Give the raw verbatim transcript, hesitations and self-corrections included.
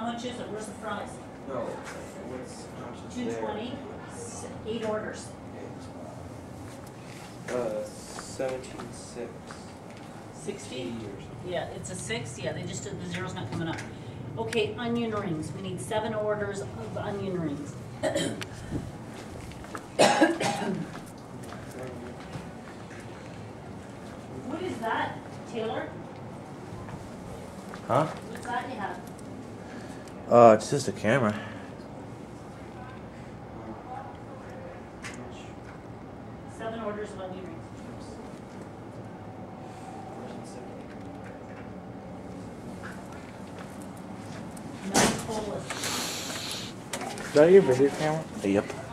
much is it? Where's the fries? No, what's how much is Two there? twenty, eight orders. Uh, seventeen six. Sixty? Yeah, it's a six, yeah, they just did, the zero's not coming up. Okay, onion rings, we need seven orders of onion rings. What is that, Taylor? Huh? What's that you have? Uh, it's just a camera. Seven orders of onion rings. Nine colas. Is that your video camera? Yep.